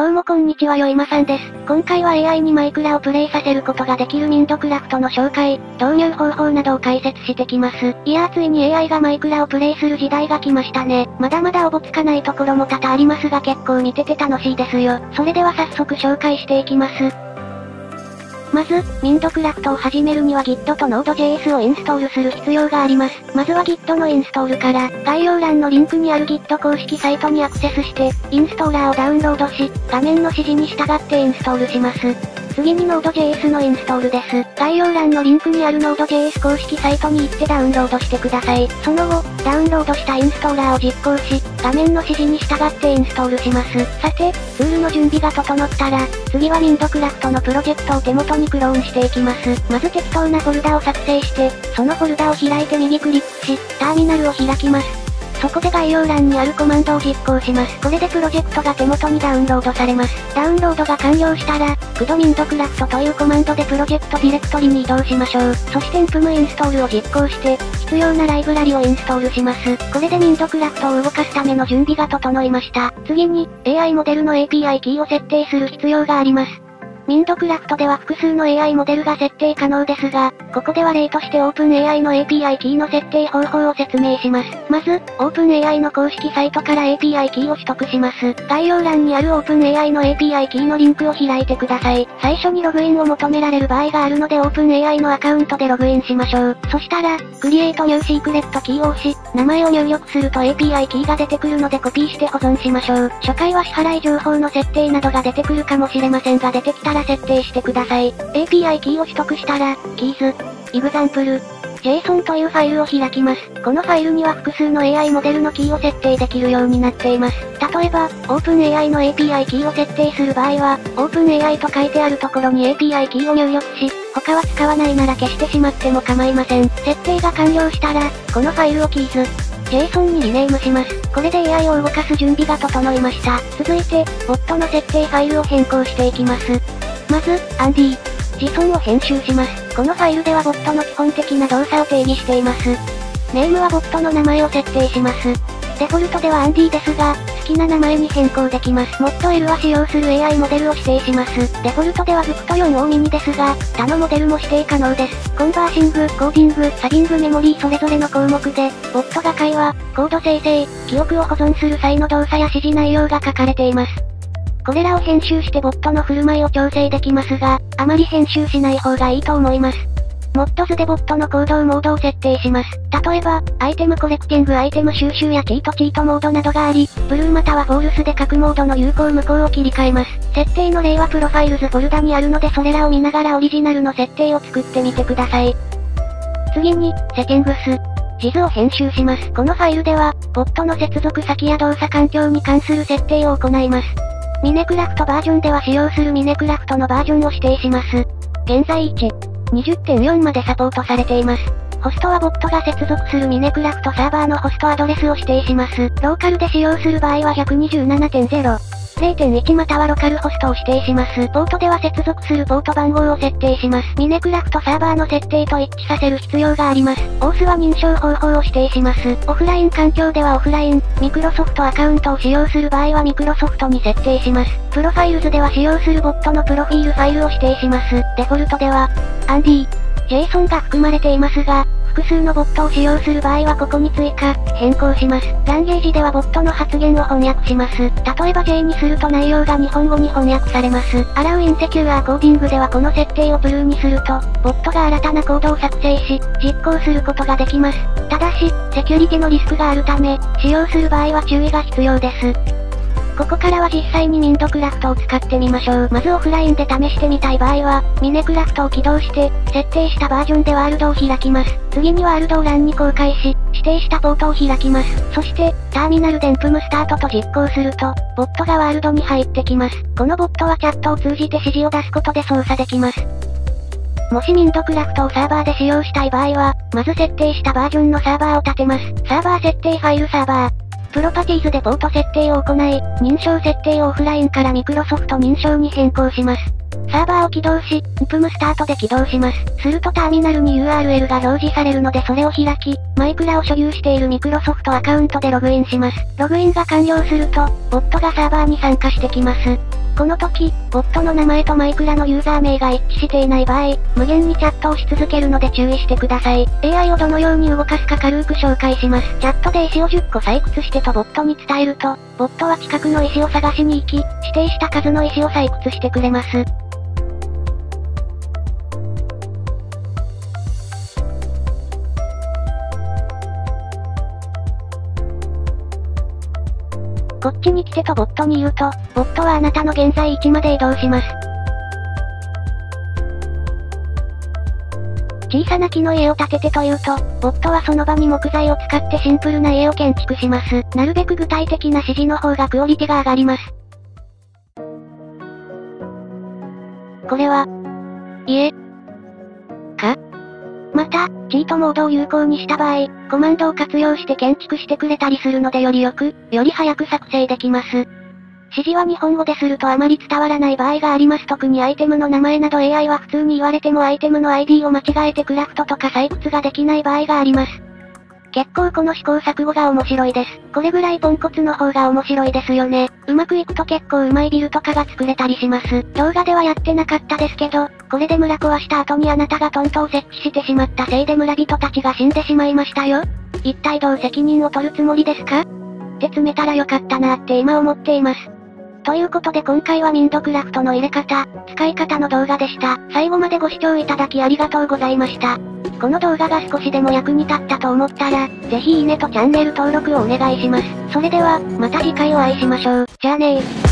うもこんにちはよいまさんです。今回は AI にマイクラをプレイさせることができるミンドクラフトの紹介、導入方法などを解説してきます。いやーついに AI がマイクラをプレイする時代が来ましたね。まだまだおぼつかないところも多々ありますが結構見てて楽しいですよ。それでは早速紹介していきます。まず、ミンドクラフトを始めるには Git と Node.js をインストールする必要があります。まずは Git のインストールから、概要欄のリンクにある Git 公式サイトにアクセスして、インストーラーをダウンロードし、画面の指示に従ってインストールします。次に Node.js のインストールです。概要欄のリンクにある Node.js 公式サイトに行ってダウンロードしてください。その後、ダウンロードしたインストーラーを実行し、画面の指示に従ってインストールします。さて、ツールの準備が整ったら、次はミンドクラフトのプロジェクトを手元にクローンしていきます。まず適当なフォルダを作成して、そのフォルダを開いて右クリックし、ターミナルを開きます。そこで概要欄にあるコマンドを実行します。これでプロジェクトが手元にダウンロードされます。ダウンロードが完了したら、cdミンドクラフトというコマンドでプロジェクトディレクトリに移動しましょう。そして npm インストールを実行して、必要なライブラリをインストールします。これでミンドクラフトを動かすための準備が整いました。次に、AI モデルの API キーを設定する必要があります。ミンドクラフトでは複数の AI モデルが設定可能ですが、ここでは例として OpenAI の API キーの設定方法を説明します。まず、OpenAI の公式サイトから API キーを取得します。概要欄にある OpenAI の API キーのリンクを開いてください。最初にログインを求められる場合があるので OpenAI のアカウントでログインしましょう。そしたら、Create New Secret キーを押し、名前を入力すると API キーが出てくるのでコピーして保存しましょう。初回は支払い情報の設定などが出てくるかもしれませんが出てきたら設定してください。API キーを取得したら、keys、example、JSON というファイルを開きます。このファイルには複数の AI モデルのキーを設定できるようになっています。例えば、OpenAI の API キーを設定する場合は、OpenAI と書いてあるところに API キーを入力し、他は使わないなら消してしまっても構いません。設定が完了したら、このファイルをkeys、JSON にリネームします。これで AI を動かす準備が整いました。続いて、ボットの設定ファイルを変更していきます。まず、Andy、JSON を編集します。このファイルではボットの基本的な動作を定義しています。ネームはボットの名前を設定します。デフォルトでは Andy ですが、好きな名前に変更できます。ModL は使用する AI モデルを指定します。デフォルトでは Vect4 をミニですが、他のモデルも指定可能です。コンバーシング、コーディング、サビングメモリーそれぞれの項目で、ボットが会話、コード生成、記憶を保存する際の動作や指示内容が書かれています。これらを編集してボットの振る舞いを調整できますが、あまり編集しない方がいいと思います。モッドズでボットの行動モードを設定します。例えば、アイテムコレクティングアイテム収集やチートモードなどがあり、ブルーまたはフォールスで各モードの有効無効を切り替えます。設定の例はプロファイルズフォルダにあるのでそれらを見ながらオリジナルの設定を作ってみてください。次に、セティングス。JIS を編集します。このファイルでは、ボットの接続先や動作環境に関する設定を行います。ミネクラフトバージョンでは使用するミネクラフトのバージョンを指定します。現在1.20.4 までサポートされています。ホストはボットが接続するミネクラフトサーバーのホストアドレスを指定します。ローカルで使用する場合は 127.0.0.1 またはロカルホストを指定します。ポートでは接続するポート番号を設定します。ミネクラフトサーバーの設定と一致させる必要があります。OAuthは認証方法を指定します。オフライン環境ではオフライン、ミクロソフトアカウントを使用する場合はミクロソフトに設定します。プロファイルズでは使用するボットのプロフィールファイルを指定します。デフォルトでは、Andy、JSON が含まれていますが、複数のボットを使用する場合はここに追加、変更します。ランゲージではボットの発言を翻訳します。例えば J にすると内容が日本語に翻訳されます。Allow Insecure Coding ではこの設定をブルーにすると、ボットが新たなコードを作成し、実行することができます。ただし、セキュリティのリスクがあるため、使用する場合は注意が必要です。ここからは実際にミンドクラフトを使ってみましょう。まずオフラインで試してみたい場合は、ミネクラフトを起動して、設定したバージョンでワールドを開きます。次にワールドを LAN に公開し、指定したポートを開きます。そして、ターミナルで npm スタートと実行すると、ボットがワールドに入ってきます。このボットはチャットを通じて指示を出すことで操作できます。もしミンドクラフトをサーバーで使用したい場合は、まず設定したバージョンのサーバーを立てます。サーバー設定ファイルサーバー。プロパティーズでポート設定を行い、認証設定をオフラインからミクロソフト認証に変更します。サーバーを起動し、npm スタートで起動します。するとターミナルに URL が表示されるのでそれを開き、マイクラを所有しているミクロソフトアカウントでログインします。ログインが完了すると、ボットがサーバーに参加してきます。 この時、ボットの名前とマイクラのユーザー名が一致していない場合、無限にチャットをし続けるので注意してください。AI をどのように動かすか軽く紹介します。チャットで石を10個採掘してとボットに伝えると、ボットは近くの石を探しに行き、指定した数の石を採掘してくれます。こっちに来てとボットに言うと、ボットはあなたの現在位置まで移動します。小さな木の家を建ててというと、ボットはその場に木材を使ってシンプルな家を建築します。なるべく具体的な指示の方がクオリティが上がります。これは、家か？また、チートモードを有効にした場合、コマンドを活用して建築してくれたりするのでよりよく、より早く作成できます。指示は日本語でするとあまり伝わらない場合があります。特にアイテムの名前など AI は普通に言われてもアイテムの ID を間違えてクラフトとか採掘ができない場合があります。結構この試行錯誤が面白いです。これぐらいポンコツの方が面白いですよね。うまくいくと結構うまいビルとかが作れたりします。動画ではやってなかったですけど、これで村壊した後にあなたがトントを設置してしまったせいで村人たちが死んでしまいましたよ。一体どう責任を取るつもりですか？って詰めたらよかったなって今思っています。ということで今回はミンドクラフトの入れ方、使い方の動画でした。最後までご視聴いただきありがとうございました。この動画が少しでも役に立ったと思ったら、ぜひいいねとチャンネル登録をお願いします。それでは、また次回お会いしましょう。じゃあねー。